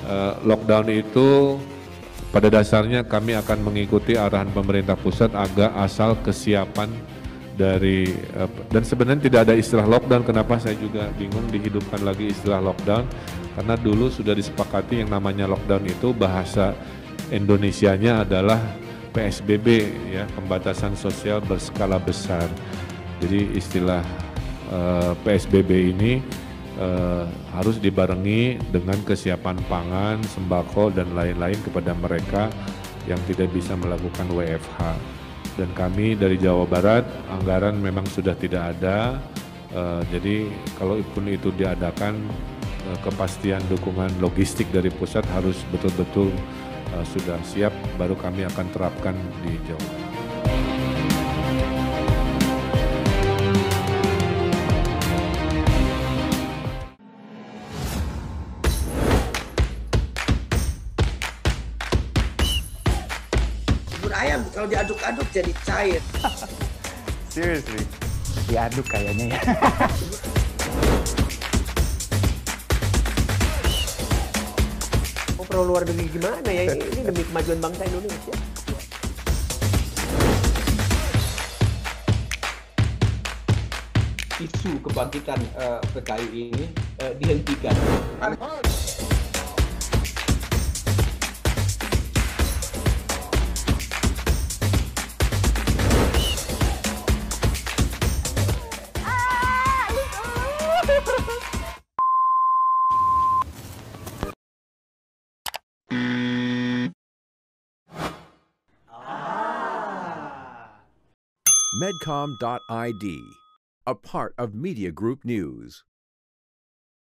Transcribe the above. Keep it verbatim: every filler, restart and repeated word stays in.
uh, lockdown itu pada dasarnya kami akan mengikuti arahan pemerintah pusat agak asal kesiapan dari uh, dan sebenarnya tidak ada istilah lockdown. Kenapa saya juga bingung dihidupkan lagi istilah lockdown, karena dulu sudah disepakati yang namanya lockdown itu bahasa Indonesianya adalah P S B B, ya, pembatasan sosial berskala besar. Jadi istilah uh, P S B B ini uh, harus dibarengi dengan kesiapan pangan, sembako dan lain-lain kepada mereka yang tidak bisa melakukan W F H. Dan kami dari Jawa Barat, anggaran memang sudah tidak ada, uh, jadi kalaupun itu diadakan, uh, kepastian dukungan logistik dari pusat harus betul-betul uh, sudah siap, baru kami akan terapkan di Jawa Barat. Ayam kalau diaduk-aduk jadi cair. Seriously, diaduk kayaknya ya. Oh, perlu luar negeri gimana ya? Ini demi kemajuan bangsa Indonesia. Isu kebangkitan uh, P K I ini uh, dihentikan. Medcom dot I D, a part of Media Group News.